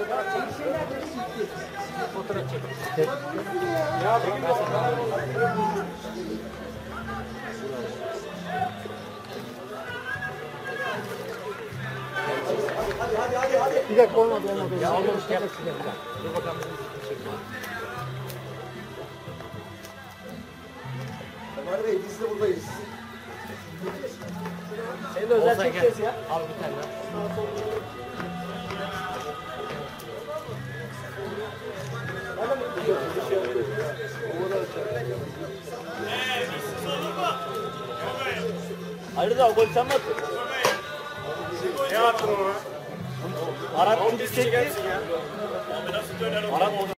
Fotoğraf çek. Ya hadi. Bir dakika olmadı. Ya olmamış gel. Dur bakalım. Ömer Bey biz de buradayız. Senin de özel çekeceğiz ya. Al bir tane daha. Hayır da o gol sen mi attın? Ne attın ona? Arap çok istekli. Abi nasıl döner o? Arap